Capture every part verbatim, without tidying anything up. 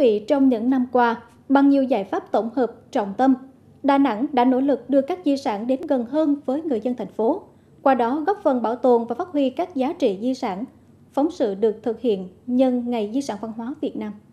vị, trong những năm qua, bằng nhiều giải pháp tổng hợp, trọng tâm, Đà Nẵng đã nỗ lực đưa các di sản đến gần hơn với người dân thành phố, qua đó góp phần bảo tồn và phát huy các giá trị di sản. Phóng sự được thực hiện nhân Ngày Di sản Văn hóa Việt Nam.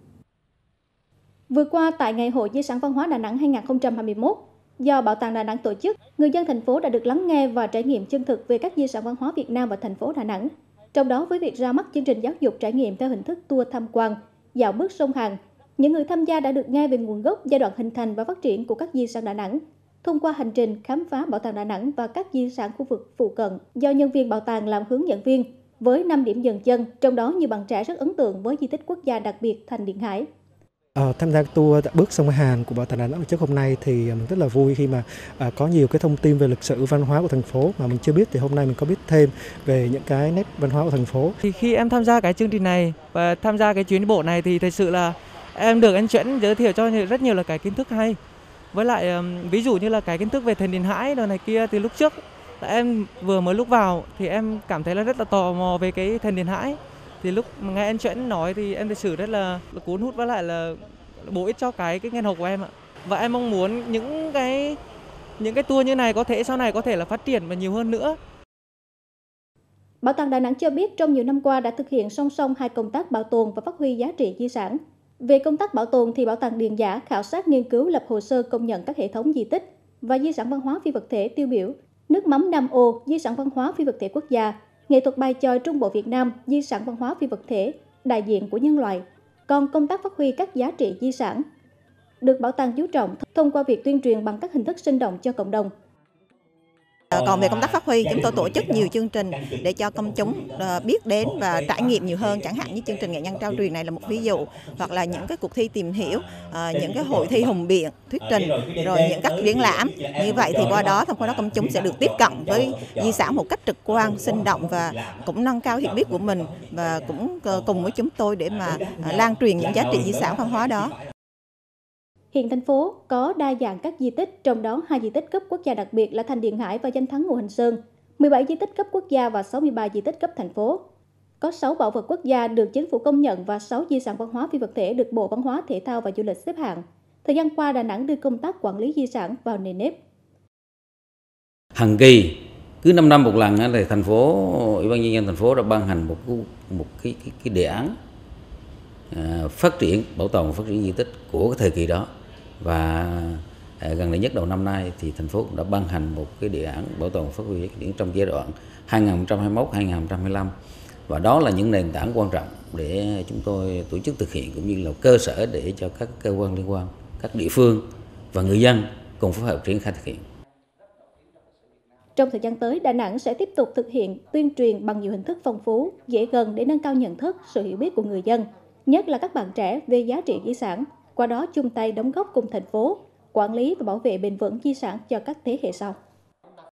Vừa qua, tại Ngày hội Di sản Văn hóa Đà Nẵng hai nghìn không trăm hai mươi mốt, do Bảo tàng Đà Nẵng tổ chức, người dân thành phố đã được lắng nghe và trải nghiệm chân thực về các di sản văn hóa Việt Nam và thành phố Đà Nẵng. Trong đó, với việc ra mắt chương trình giáo dục trải nghiệm theo hình thức tour tham quan, dạo bước sông Hàn, những người tham gia đã được nghe về nguồn gốc, giai đoạn hình thành và phát triển của các di sản Đà Nẵng, thông qua hành trình khám phá Bảo tàng Đà Nẵng và các di sản khu vực phụ cận do nhân viên bảo tàng làm hướng dẫn viên, với năm điểm dừng chân, trong đó nhiều bạn trẻ rất ấn tượng với di tích quốc gia đặc biệt Thành Điện Hải. À, tham gia tour bước sông Hàn của Bảo tàng Đà Nẵng trước hôm nay thì mình rất là vui khi mà à, có nhiều cái thông tin về lịch sử văn hóa của thành phố mà mình chưa biết, thì hôm nay mình có biết thêm về những cái nét văn hóa của thành phố. Thì khi em tham gia cái chương trình này và tham gia cái chuyến đi bộ này thì thật sự là em được anh Chuẩn giới thiệu cho rất nhiều là cái kiến thức hay. Với lại ví dụ như là cái kiến thức về Thành Điện Hải rồi này kia, thì lúc trước là em vừa mới lúc vào thì em cảm thấy là rất là tò mò về cái Thành Điện Hải. Thì lúc mà nghe anh Chuẩn nói thì em thật sự rất là, là cuốn hút, với lại là bổ ích cho cái cái ngành học của em ạ. Và em mong muốn những cái những cái tour như này có thể sau này có thể là phát triển và nhiều hơn nữa. Bảo tàng Đà Nẵng cho biết trong nhiều năm qua đã thực hiện song song hai công tác bảo tồn và phát huy giá trị di sản. Về công tác bảo tồn thì Bảo tàng Điền Dã khảo sát nghiên cứu lập hồ sơ công nhận các hệ thống di tích và di sản văn hóa phi vật thể tiêu biểu, nước mắm Nam Ô, di sản văn hóa phi vật thể quốc gia, nghệ thuật bài chòi Trung Bộ Việt Nam, di sản văn hóa phi vật thể, đại diện của nhân loại. Còn công tác phát huy các giá trị di sản được bảo tàng chú trọng thông qua việc tuyên truyền bằng các hình thức sinh động cho cộng đồng. Còn về công tác phát huy, chúng tôi tổ chức nhiều chương trình để cho công chúng biết đến và trải nghiệm nhiều hơn, chẳng hạn như chương trình nghệ nhân trao truyền này là một ví dụ, hoặc là những cái cuộc thi tìm hiểu, những cái hội thi hùng biện, thuyết trình, rồi những các triển lãm. Như vậy thì qua đó, thông qua đó công chúng sẽ được tiếp cận với di sản một cách trực quan, sinh động và cũng nâng cao hiểu biết của mình, và cũng cùng với chúng tôi để mà lan truyền những giá trị di sản văn hóa đó. Hiện thành phố có đa dạng các di tích, trong đó hai di tích cấp quốc gia đặc biệt là Thành Điện Hải và danh thắng Ngũ Hành Sơn, mười bảy di tích cấp quốc gia và sáu mươi ba di tích cấp thành phố. Có sáu bảo vật quốc gia được chính phủ công nhận và sáu di sản văn hóa phi vật thể được Bộ Văn hóa, Thể thao và Du lịch xếp hạng. Thời gian qua, Đà Nẵng đưa công tác quản lý di sản vào nề nếp. Hàng kỳ, cứ năm năm một lần thì thành phố, Ủy ban nhân dân thành phố đã ban hành một một cái cái, cái đề án à, phát triển bảo tồn và phát triển di tích của cái thời kỳ đó. Và gần đây nhất đầu năm nay thì thành phố cũng đã ban hành một cái đề án bảo tồn phát huy phát triển trong giai đoạn hai nghìn không trăm hai mươi mốt đến hai nghìn không trăm hai mươi lăm, và đó là những nền tảng quan trọng để chúng tôi tổ chức thực hiện, cũng như là cơ sở để cho các cơ quan liên quan, các địa phương và người dân cùng phối hợp triển khai thực hiện. Trong thời gian tới, Đà Nẵng sẽ tiếp tục thực hiện tuyên truyền bằng nhiều hình thức phong phú, dễ gần để nâng cao nhận thức, sự hiểu biết của người dân, nhất là các bạn trẻ về giá trị di sản. Qua đó chung tay đóng góp cùng thành phố, quản lý và bảo vệ bền vững di sản cho các thế hệ sau.